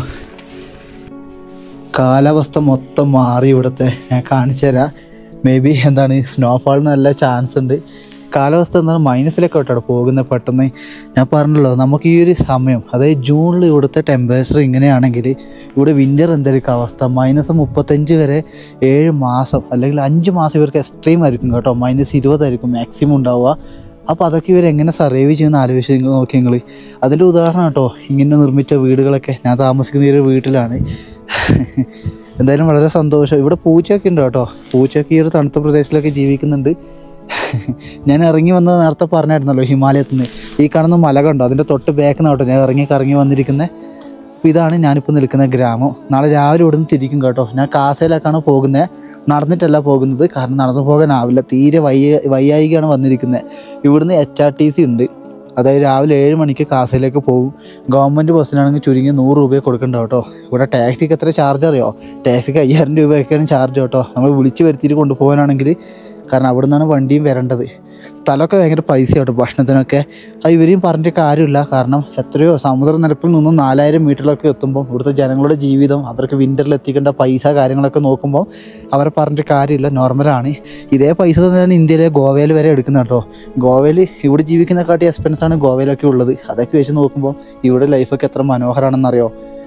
കാലാവസ്ഥ മൊത്തം മാറി ഇവിടുത്തെ. ഞാൻ കാണിച്ചു തരാം. മേ ബി സ്നോഫാളിന് നല്ല ചാൻസ് ഉണ്ട്. കാലാവസ്ഥ മൈനസിലൊക്കെ കേട്ടോ പോകുന്നത് പെട്ടെന്ന്. ഞാൻ പറഞ്ഞല്ലോ, നമുക്ക് ഈ ഒരു സമയം, അതായത് ജൂണിൽ ഇവിടുത്തെ ടെമ്പറേച്ചർ ഇങ്ങനെയാണെങ്കിൽ ഇവിടെ വിൻ്റർ എന്തായിരിക്കും അവസ്ഥ? -35 വരെ 7 മാസം അല്ലെങ്കിൽ 5 മാസം ഇവർക്ക് എക്സ്ട്രീം ആയിരിക്കും കേട്ടോ. -20 ആയിരിക്കും മാക്സിമം ഉണ്ടാവുക. അപ്പോൾ അതൊക്കെ ഇവരെങ്ങനെ സർവൈവ് ചെയ്യുന്ന ആലോചിച്ച് നിങ്ങൾ നോക്കി. നിങ്ങൾ അതിൻ്റെ ഉദാഹരണം കേട്ടോ ഇങ്ങനെ നിർമ്മിച്ച വീടുകളൊക്കെ. ഞാൻ താമസിക്കുന്ന ഈ ഒരു വീട്ടിലാണ്. എന്തായാലും വളരെ സന്തോഷം. ഇവിടെ പൂച്ചയൊക്കെ ഉണ്ട് കേട്ടോ. പൂച്ചയൊക്കെ ഈ ഒരു തണുത്ത പ്രദേശത്തിലൊക്കെ ജീവിക്കുന്നുണ്ട്. ഞാൻ ഇറങ്ങി വന്നത് നേരത്തെ പറഞ്ഞായിരുന്നല്ലോ, ഹിമാലയത്തിൽ നിന്ന്. ഈ കാണുന്ന മല കണ്ടോ, അതിൻ്റെ തൊട്ട് ബാക്കിൽ നിന്ന് കേട്ടോ ഞാൻ കറങ്ങി വന്നിരിക്കുന്നത്. അപ്പോൾ ഇതാണ് ഞാനിപ്പോൾ നിൽക്കുന്ന ഗ്രാമം. നാളെ രാവിലെ ഇവിടുന്ന് തിരിക്കും കേട്ടോ. ഞാൻ കാസയിലേക്കാണ് പോകുന്നത്, നടന്നിട്ടല്ല പോകുന്നത്. കാരണം നടന്നു പോകാനാവില്ല, തീരെ വയ്യായികയാണ് വന്നിരിക്കുന്നത്. ഇവിടുന്ന് HRTC ഉണ്ട്. അതായത് രാവിലെ 7 മണിക്ക് കാസയിലേക്ക് പോകും. ഗവൺമെൻറ് ബസ്സിനാണെങ്കിൽ ചുരുങ്ങി 100 രൂപയെ കൊടുക്കണ്ട കേട്ടോ. ഇവിടെ ടാക്സിക്ക് എത്ര ചാർജ് അറിയോ? ടാക്സിക്ക് 5000 രൂപയൊക്കെയാണ് ചാർജ് കേട്ടോ, നമ്മൾ വിളിച്ച് വരുത്തിയിട്ട് കൊണ്ടുപോകാനാണെങ്കിൽ. കാരണം അവിടെ നിന്നാണ് വണ്ടിയും വരേണ്ടത്. സ്ഥലമൊക്കെ ഭയങ്കര പൈസ കേട്ടോ ഭക്ഷണത്തിനൊക്കെ. അത് ഇവരെയും പറഞ്ഞിട്ട് കാര്യമില്ല. കാരണം എത്രയോ സമുദ്രനിരപ്പിൽ നിന്നും 4000 മീറ്ററിലൊക്കെ എത്തുമ്പോൾ ഇവിടുത്തെ ജനങ്ങളുടെ ജീവിതം, അവർക്ക് വിൻ്ററിൽ എത്തിക്കേണ്ട പൈസ കാര്യങ്ങളൊക്കെ നോക്കുമ്പോൾ അവരെ പറഞ്ഞിട്ട് കാര്യമില്ല, നോർമലാണ്. ഇതേ പൈസ തന്നെയാണ് ഇന്ത്യയിലെ ഗോവയിൽ വരെ എടുക്കുന്നത് കേട്ടോ. ഗോവയിൽ ഇവിടെ ജീവിക്കുന്നതിനെക്കാട്ടി എക്സ്പെൻസാണ് ഗോവയിലൊക്കെ ഉള്ളത്. അതൊക്കെ വെച്ച് നോക്കുമ്പോൾ ഇവിടെ ലൈഫൊക്കെ എത്ര മനോഹരമാണെന്നറിയോ.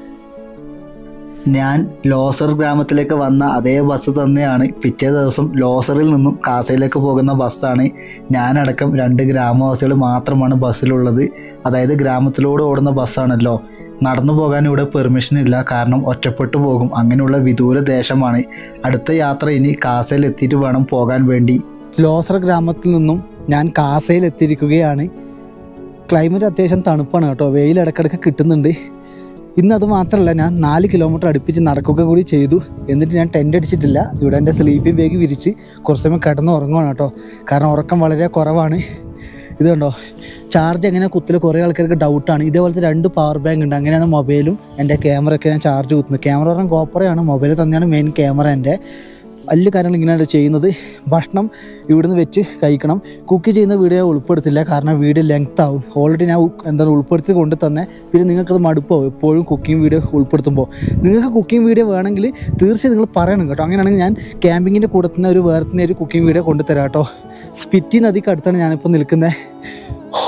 ഞാൻ ലോസർ ഗ്രാമത്തിലേക്ക് വന്ന അതേ ബസ് തന്നെയാണ് പിറ്റേ ദിവസം ലോസറിൽ നിന്നും കാസയിലേക്ക് പോകുന്ന ബസ്സാണ്. ഞാനടക്കം 2 ഗ്രാമവാസികൾ മാത്രമാണ് ബസ്സിലുള്ളത്. അതായത് ഗ്രാമത്തിലൂടെ ഓടുന്ന ബസ്സാണല്ലോ. നടന്നു പോകാൻ ഇവിടെ പെർമിഷൻ ഇല്ല, കാരണം ഒറ്റപ്പെട്ടു പോകും. അങ്ങനെയുള്ള വിദൂര ദേശമാണ്. അടുത്ത യാത്ര ഇനി കാസയിൽ എത്തിയിട്ട് വേണം പോകാൻ വേണ്ടി. ലോസർ ഗ്രാമത്തിൽ നിന്നും ഞാൻ കാസയിൽ എത്തിയിരിക്കുകയാണ്. ക്ലൈമറ്റ് അത്യാവശ്യം തണുപ്പാണ് കേട്ടോ. വെയിൽ ഇടയ്ക്കിടയ്ക്ക് കിട്ടുന്നുണ്ട്. ഇന്നത് മാത്രമല്ല, ഞാൻ 4 കിലോമീറ്റർ അടുപ്പിച്ച് നടക്കുക കൂടി ചെയ്തു. എന്നിട്ട് ഞാൻ ടെൻ്റ് അടിച്ചിട്ടില്ല. ഇവിടെ എൻ്റെ സ്ലീപ്പിംഗ് ബാഗ് വിരിച്ച് കുറച്ച് സമയം കിടന്ന് ഉറങ്ങുകയാണ് കേട്ടോ. കാരണം ഉറക്കം വളരെ കുറവാണ്. ഇത് കണ്ടോ, ചാർജ് എങ്ങനെ കുത്തൽ കുറേ ആൾക്കാർക്ക് ഡൗട്ടാണ്. ഇതേപോലത്തെ 2 പവർ ബാങ്ക് ഉണ്ട്. അങ്ങനെയാണ് മൊബൈലും എൻ്റെ ക്യാമറയൊക്കെ ഞാൻ ചാർജ് കുത്തുന്നത്. ക്യാമറ പറഞ്ഞാൽ ഗോപ്രയാണ്, മൊബൈൽ തന്നെയാണ് മെയിൻ ക്യാമറ. എൻ്റെ വലിയ കാര്യങ്ങൾ ഇങ്ങനെയാണ് ചെയ്യുന്നത്. ഭക്ഷണം ഇവിടുന്ന് വെച്ച് കഴിക്കണം. കുക്ക് ചെയ്യുന്ന വീഡിയോ ഉൾപ്പെടുത്തില്ല, കാരണം വീഡിയോ ലെങ്ത് ആവും. ഓൾറെഡി ഞാൻ ഉൾപ്പെടുത്തി കൊണ്ട് തന്നെ പിന്നെ നിങ്ങൾക്കത് മടുപ്പാവും എപ്പോഴും കുക്കിംഗ് വീഡിയോ ഉൾപ്പെടുത്തുമ്പോൾ. നിങ്ങൾക്ക് കുക്കിംഗ് വീഡിയോ വേണമെങ്കിൽ തീർച്ചയായും നിങ്ങൾ പറയണം കേട്ടോ. അങ്ങനെയാണെങ്കിൽ ഞാൻ ക്യാമ്പിങ്ങിൻ്റെ കൂടെ തന്നെ വേറെ തന്നെ ഒരു കുക്കിംഗ് വീഡിയോ കൊണ്ടുതരാം കേട്ടോ. സ്പിറ്റി നദിക്ക് അടുത്താണ് ഞാനിപ്പോൾ നിൽക്കുന്നത്.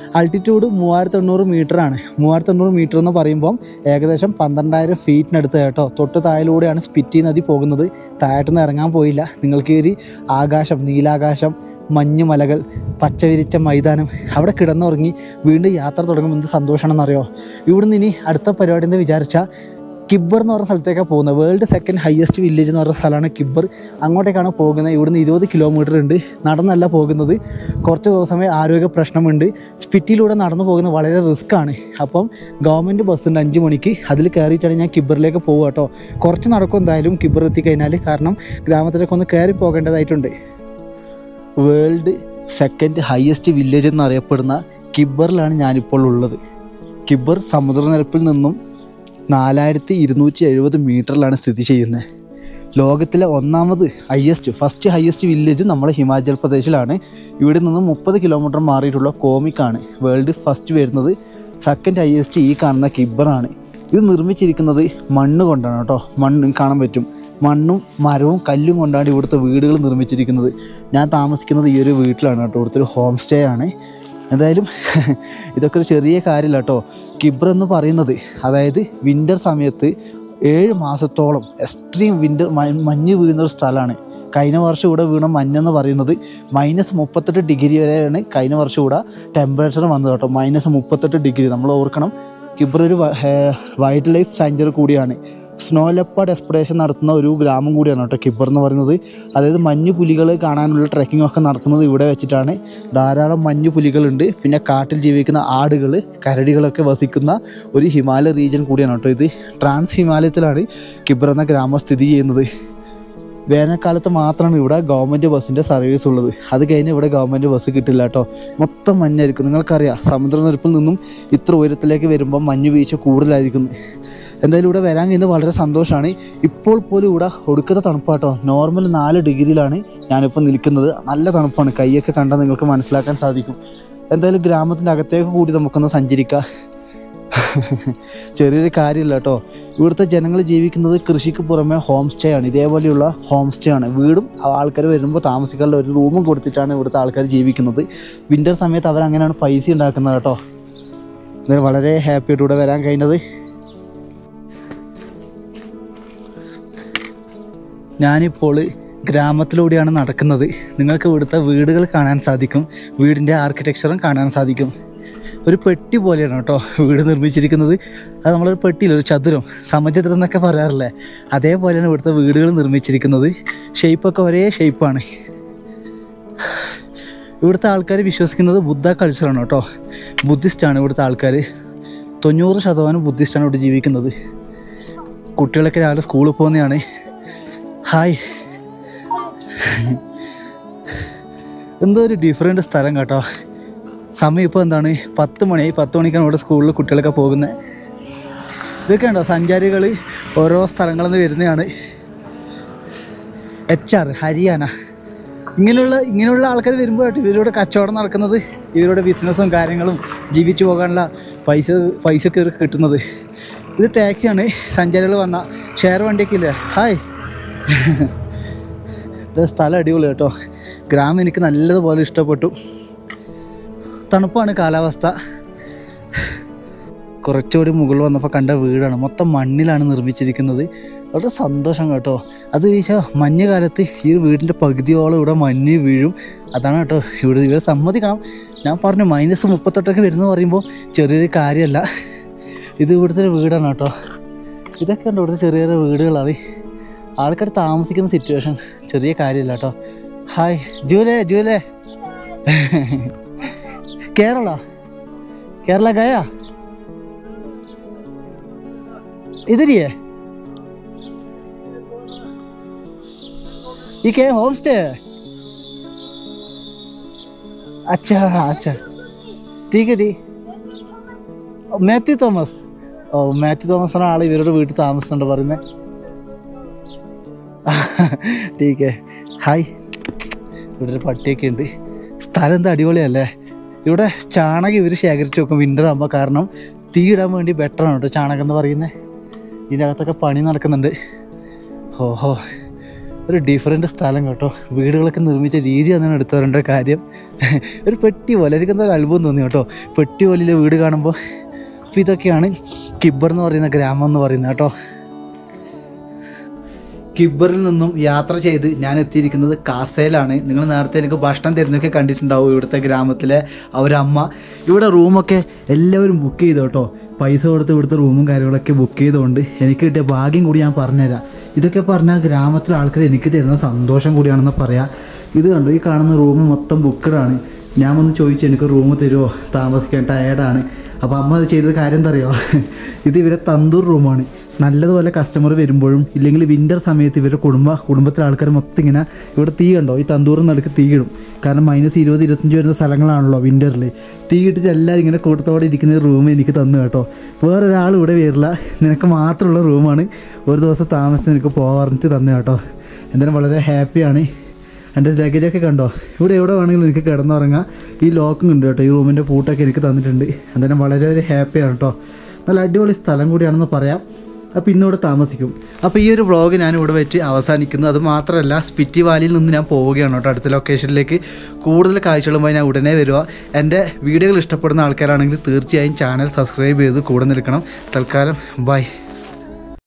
ആൾട്ടിറ്റ്യൂഡ് 3800 മീറ്ററാണ്. 3800 മീറ്റർ എന്ന് പറയുമ്പം ഏകദേശം 12,000 ഫീറ്റിനടുത്ത് കേട്ടോ. തൊട്ട് താഴിലൂടെയാണ് സ്പിറ്റി നദി പോകുന്നത്. താഴത്തുനിന്ന് ഇറങ്ങാൻ പോയില്ല. നിങ്ങൾക്ക് ഈ ആകാശം, നീലാകാശം, മഞ്ഞുമലകൾ, പച്ചവിരിച്ച മൈതാനം, അവിടെ കിടന്നുറങ്ങി വീണ്ടും യാത്ര തുടങ്ങുമ്പോൾ എന്ത് സന്തോഷമാണെന്നറിയോ. ഇവിടുന്ന് ഇനി അടുത്ത പരിപാടി എന്ന് വിചാരിച്ചാൽ കിബ്ബർ എന്ന് പറഞ്ഞ സ്ഥലത്തേക്കാണ് പോകുന്നത്. വേൾഡ് സെക്കൻഡ് ഹയസ്റ്റ് വില്ലേജ് എന്ന് പറഞ്ഞ സ്ഥലമാണ് കിബ്ബർ. അങ്ങോട്ടേക്കാണ് പോകുന്നത്. ഇവിടുന്ന് 20 കിലോമീറ്റർ ഉണ്ട്. നടന്നല്ല പോകുന്നത്. കുറച്ച് ദിവസമേ ആരോഗ്യ പ്രശ്നമുണ്ട്. സ്പിറ്റിയിലൂടെ നടന്നു പോകുന്നത് വളരെ റിസ്ക്കാണ്. അപ്പം ഗവൺമെൻറ് ബസ്സുണ്ട് 5 മണിക്ക്. അതിൽ കയറിയിട്ടാണ് ഞാൻ കിബ്ബറിലേക്ക് പോകുക കേട്ടോ. കുറച്ച് നടക്കും എന്തായാലും കിബ്ബർ എത്തിക്കഴിഞ്ഞാൽ. കാരണം ഗ്രാമത്തിലേക്ക് ഒന്ന് കയറി പോകേണ്ടതായിട്ടുണ്ട്. വേൾഡ് സെക്കൻഡ് ഹയസ്റ്റ് വില്ലേജ് എന്നറിയപ്പെടുന്ന കിബ്ബറിലാണ് ഞാനിപ്പോൾ ഉള്ളത്. കിബ്ബർ സമുദ്രനിരപ്പിൽ നിന്നും 4270 മീറ്ററിലാണ് സ്ഥിതി ചെയ്യുന്നത്. ലോകത്തിലെ ഫസ്റ്റ് ഹയസ്റ്റ് വില്ലേജ് നമ്മുടെ ഹിമാചൽ പ്രദേശിലാണ്. ഇവിടെ നിന്ന് 30 കിലോമീറ്റർ മാറിയിട്ടുള്ള കോമിക്കാണ് വേൾഡ് ഫസ്റ്റ് വരുന്നത്. സെക്കൻഡ് ഹയസ്റ്റ് ഈ കാണുന്ന കിബ്ബറാണ്. ഇത് നിർമ്മിച്ചിരിക്കുന്നത് മണ്ണ് കൊണ്ടാണ് കേട്ടോ. മണ്ണ് കാണാൻ പറ്റും. മണ്ണും മരവും കല്ലും കൊണ്ടാണ് ഇവിടുത്തെ വീടുകൾ നിർമ്മിച്ചിരിക്കുന്നത്. ഞാൻ താമസിക്കുന്നത് ഈ ഒരു വീട്ടിലാണ് കേട്ടോ. ഇവിടുത്തെ ഒരു ഹോം സ്റ്റേ ആണ്. എന്തായാലും ഇതൊക്കെ ഒരു ചെറിയ കാര്യമില്ല കേട്ടോ. കിബ്ബർ എന്ന് പറയുന്നത് അതായത് വിൻ്റർ സമയത്ത് 7 മാസത്തോളം എക്സ്ട്രീം വിൻ്റർ മഞ്ഞ് വീഴുന്നൊരു സ്ഥലമാണ്. കഴിഞ്ഞ വർഷം ഇവിടെ വീണ മഞ്ഞെന്ന് പറയുന്നത് -38 ഡിഗ്രി വരെയാണ് കഴിഞ്ഞ വർഷം ഇവിടെ ടെമ്പറേച്ചർ വന്നത് കേട്ടോ. -38 ഡിഗ്രി. നമ്മൾ ഓർക്കണം, കിബ്ബർ ഒരു വൈൽഡ് ലൈഫ് സാങ്ച്വറി കൂടിയാണ്. സ്നോ ലെപ്പേർഡ് എക്സ്പ്ലോറേഷൻ നടത്തുന്ന ഒരു ഗ്രാമം കൂടിയാണ് കേട്ടോ കിബ്ബർ എന്ന് പറയുന്നത്. അതായത് മഞ്ഞു പുലികൾ കാണാനുള്ള ട്രെക്കിംഗ് ഒക്കെ നടത്തുന്നത് ഇവിടെ വെച്ചിട്ടാണ്. ധാരാളം മഞ്ഞു പുലികളുണ്ട്. പിന്നെ കാട്ടിൽ ജീവിക്കുന്ന ആടുകൾ, കരടികളൊക്കെ വസിക്കുന്ന ഒരു ഹിമാലയ റീജിയൻ കൂടിയാണ് കേട്ടോ ഇത്. ട്രാൻസ് ഹിമാലയത്തിലാണ് കിബ്ബർ എന്ന ഗ്രാമം സ്ഥിതി ചെയ്യുന്നത്. വേനൽക്കാലത്ത് മാത്രമാണ് ഇവിടെ ഗവൺമെൻറ് ബസ്സിൻ്റെ സർവീസ് ഉള്ളത്. അത് കഴിഞ്ഞ് ഇവിടെ ഗവൺമെൻറ് ബസ് കിട്ടില്ല കേട്ടോ. മൊത്തം മഞ്ഞായിരിക്കും. നിങ്ങൾക്കറിയാം, സമുദ്രനിരപ്പിൽ നിന്നും ഇത്ര ഉയരത്തിലേക്ക് വരുമ്പോൾ മഞ്ഞ് വീഴ്ച കൂടുതലായിരിക്കും. എന്തായാലും ഇവിടെ വരാൻ കഴിഞ്ഞത് വളരെ സന്തോഷമാണ്. ഇപ്പോൾ പോലും ഇവിടെ ഒടുക്കത്തെ തണുപ്പാട്ടോ. നോർമൽ 4 ഡിഗ്രിയിലാണ് ഞാനിപ്പോൾ നിൽക്കുന്നത്. നല്ല തണുപ്പാണ്. കൈയൊക്കെ കണ്ടാൽ നിങ്ങൾക്ക് മനസ്സിലാക്കാൻ സാധിക്കും. എന്തായാലും ഗ്രാമത്തിൻ്റെ അകത്തേക്ക് കൂടി നമുക്കൊന്ന് സഞ്ചരിക്കാം. ചെറിയൊരു കാര്യമില്ല കേട്ടോ. ഇവിടുത്തെ ജനങ്ങൾ ജീവിക്കുന്നത് കൃഷിക്ക് പുറമെ ഹോം സ്റ്റേ ആണ്. ഇതേപോലെയുള്ള ഹോം സ്റ്റേ ആണ്. വീടും ആൾക്കാർ വരുമ്പോൾ താമസിക്കാനുള്ള ഒരു റൂമും കൊടുത്തിട്ടാണ് ഇവിടുത്തെ ആൾക്കാർ ജീവിക്കുന്നത്. വിൻ്റർ സമയത്ത് അവരങ്ങനെയാണ് പൈസ ഉണ്ടാക്കുന്നത് കേട്ടോ. വളരെ ഹാപ്പിയായിട്ട് ഇവിടെ വരാൻ കഴിഞ്ഞത്. ഞാനിപ്പോൾ ഗ്രാമത്തിലൂടെയാണ് നടക്കുന്നത്. നിങ്ങൾക്ക് ഇവിടുത്തെ വീടുകൾ കാണാൻ സാധിക്കും. വീടിൻ്റെ ആർക്കിടെക്ചറും കാണാൻ സാധിക്കും. ഒരു പെട്ടി പോലെയാണ് കേട്ടോ വീട് നിർമ്മിച്ചിരിക്കുന്നത്. അത് നമ്മളൊരു പെട്ടിയിൽ ഒരു ചതുരം, സമചതുരം എന്നൊക്കെ പറയാറില്ലേ, അതേപോലെയാണ് ഇവിടുത്തെ വീടുകൾ നിർമ്മിച്ചിരിക്കുന്നത്. ഷേപ്പൊക്കെ ഒരേ ഷേപ്പാണ്. ഇവിടുത്തെ ആൾക്കാർ വിശ്വസിക്കുന്നത് ബുദ്ധ കൾച്ചറാണ് കേട്ടോ. ബുദ്ധിസ്റ്റാണ് ഇവിടുത്തെ ആൾക്കാർ. 90% ബുദ്ധിസ്റ്റാണ് ഇവിടെ ജീവിക്കുന്നത്. കുട്ടികളൊക്കെ രാവിലെ സ്കൂളിൽ പോകുന്നതാണ്. ഹായ്. എന്തോ ഒരു ഡിഫറെൻറ്റ് സ്ഥലം കേട്ടോ. സമയം ഇപ്പോൾ എന്താണ് 10 മണിയായി. 10 മണിക്കാണ് ഇവിടെ സ്കൂളിൽ കുട്ടികളൊക്കെ പോകുന്നത്. ഇതൊക്കെ ഉണ്ടോ സഞ്ചാരികൾ ഓരോ സ്ഥലങ്ങളിൽ നിന്ന് വരുന്നതാണ്. HR ഹരിയാന ഇങ്ങനെയുള്ള ആൾക്കാർ വരുമ്പോഴായിട്ട് ഇവരുടെ കച്ചവടം നടക്കുന്നത്. ഇവരുടെ ബിസിനസ്സും കാര്യങ്ങളും ജീവിച്ചു പോകാനുള്ള പൈസയൊക്കെ ഇവർക്ക് കിട്ടുന്നത്. ഇത് ടാക്സിയാണ്. സഞ്ചാരികൾ വന്ന ഷെയർ വണ്ടിയൊക്കെ ഇല്ലേ. ഹായ്. ഇത് സ്ഥലം അടിപൊളി കേട്ടോ. ഗ്രാമം എനിക്ക് നല്ലതുപോലെ ഇഷ്ടപ്പെട്ടു. തണുപ്പാണ് കാലാവസ്ഥ. കുറച്ചുകൂടി മുകളിൽ വന്നപ്പോൾ കണ്ട വീടാണ്. മൊത്തം മണ്ണിലാണ് നിർമ്മിച്ചിരിക്കുന്നത്. വളരെ സന്തോഷം കേട്ടോ. അത് ചോദിച്ചാൽ മഞ്ഞുകാലത്ത് ഈ വീടിൻ്റെ പകുതിയോളം ഇവിടെ മഞ്ഞ് വീഴും. അതാണ് കേട്ടോ ഇവരെ സമ്മതിക്കണം. ഞാൻ പറഞ്ഞു -38 വരുന്നത് പറയുമ്പോൾ ചെറിയൊരു കാര്യമല്ല. ഇത് ഇവിടുത്തെ ഒരു വീടാണ് കേട്ടോ. ഇതൊക്കെ ഉണ്ട് ഇവിടുത്തെ ചെറിയ ചെറിയ വീടുകളാണ്. ആൾക്കാർ താമസിക്കുന്ന സിറ്റുവേഷൻ ചെറിയ കാര്യമില്ല കേട്ടോ. ഹായ് ജൂലേ കേരള ഗയാ इधर ही है ये क्या होम स्टे है? अच्छा ठीक है മാത്യു തോമസ്. മാത്യു തോമസ് എന്ന ആൾ ഇവരുടെ വീട്ടിൽ താമസിച്ചുണ്ട് പറയുന്നത്. ടീക്കേ ഹായ്. ഇവിടെ ഒരു പട്ടിയൊക്കെ ഉണ്ട്. സ്ഥലം എന്താ അടിപൊളിയല്ലേ. ഇവിടെ ചാണകം ഇവർ ശേഖരിച്ച് വെക്കും വിൻ്റർ ആകുമ്പോൾ. കാരണം തീ ഇടാൻ വേണ്ടി ബെറ്ററാണ് കേട്ടോ ചാണകം എന്ന് പറയുന്നത്. ഇതിനകത്തൊക്കെ പണി നടക്കുന്നുണ്ട്. ഓഹോ ഒരു ഡിഫറെൻ്റ് സ്ഥലം കേട്ടോ. വീടുകളൊക്കെ നിർമ്മിച്ച രീതി എന്നാണ് എടുത്തു വരേണ്ട കാര്യം. ഒരു പെട്ടി പോലെ എനിക്കെന്താ ഒരു അത്ഭുതം തോന്നി കേട്ടോ. പെട്ടി പോലെയുള്ള വീട് കാണുമ്പോൾ. അപ്പോൾ ഇതൊക്കെയാണ് കിബ്ബർ എന്ന് പറയുന്ന ഗ്രാമം എന്ന് പറയുന്നത് കേട്ടോ. കിബ്ബറിൽ നിന്നും യാത്ര ചെയ്ത് ഞാൻ എത്തിയിരിക്കുന്നത് കാസയിലാണ്. നിങ്ങൾ നേരത്തെ എനിക്ക് ഭക്ഷണം തരുന്നതൊക്കെ കണ്ടിട്ടുണ്ടാവും. ഇവിടുത്തെ ഗ്രാമത്തിലെ അവരമ്മ ഇവിടെ റൂമൊക്കെ എല്ലാവരും ബുക്ക് ചെയ്തു കേട്ടോ. പൈസ കൊടുത്ത് ഇവിടുത്തെ റൂമും കാര്യങ്ങളൊക്കെ ബുക്ക് ചെയ്തുകൊണ്ട് എനിക്ക് കിട്ടിയ ഭാഗ്യം കൂടി ഞാൻ പറഞ്ഞുതരാം. ഇതൊക്കെ പറഞ്ഞാൽ ഗ്രാമത്തിലെ ആൾക്കാർ എനിക്ക് തരുന്ന സന്തോഷം കൂടിയാണെന്ന് പറയാം. ഇത് കണ്ടു, ഈ കാണുന്ന റൂം മൊത്തം ബുക്കഡാണ്. ഞാൻ വന്ന് ചോദിച്ചു എനിക്ക് റൂം തരുമോ, താമസിക്കാൻ ടയേർഡാണ്. അപ്പോൾ അമ്മ അത് ചെയ്ത കാര്യം എന്താ അറിയുമോ, ഇത് ഇവരെ തന്തൂർ റൂമാണ്. നല്ലതുപോലെ കസ്റ്റമർ വരുമ്പോഴും ഇല്ലെങ്കിൽ വിൻ്റർ സമയത്ത് ഇവരുടെ കുടുംബത്തിലെ ആൾക്കാർ മൊത്തം ഇങ്ങനെ ഇവിടെ തീ കണ്ടോ, ഈ തന്തൂറിന് നടുക്ക് തീ ഇടും. കാരണം -20-25 വരുന്ന സ്ഥലങ്ങളാണല്ലോ വിൻ്ററിൽ. തീ ഇട്ടിട്ട് എല്ലാവരും ഇങ്ങനെ കൂട്ടത്തോടെ ഇരിക്കുന്ന റൂം എനിക്ക് തന്നു കേട്ടോ. വേറൊരാൾ ഇവിടെ വരില്ല, നിനക്ക് മാത്രമുള്ള റൂമാണ്, ഒരു ദിവസം താമസിച്ച് നിനക്ക് പോകാറിഞ്ഞിട്ട് തന്നു കേട്ടോ. എന്തായാലും വളരെ ഹാപ്പിയാണ്. എൻ്റെ ലഗേജൊക്കെ കണ്ടോ, ഇവിടെ എവിടെ വേണമെങ്കിലും എനിക്ക് കിടന്നുറങ്ങാം. ഈ ലോക്കും ഉണ്ട് കേട്ടോ, ഈ റൂമിൻ്റെ പൂട്ടൊക്കെ എനിക്ക് തന്നിട്ടുണ്ട്. എന്തായാലും വളരെ ഹാപ്പിയാണ് കേട്ടോ. നല്ല അടിപൊളി സ്ഥലം കൂടിയാണെന്ന് പറയാം. അപ്പോൾ ഇന്നിവിടെ താമസിക്കും. അപ്പോൾ ഈ ഒരു വ്ളോഗ് ഞാൻ ഇവിടെ വെച്ച് അവസാനിക്കുന്നു. അത് മാത്രമല്ല സ്പിറ്റി വാലിയിൽ നിന്ന് ഞാൻ പോവുകയാണ് കേട്ടോ അടുത്ത ലൊക്കേഷനിലേക്ക്. കൂടുതൽ കാഴ്ചകളുമായി ഞാൻ ഉടനെ വരിക. എൻ്റെ വീഡിയോകൾ ഇഷ്ടപ്പെടുന്ന ആൾക്കാരാണെങ്കിൽ തീർച്ചയായും ചാനൽ സബ്സ്ക്രൈബ് ചെയ്ത് കൂടെ നിൽക്കണം. തൽക്കാലം ബൈ.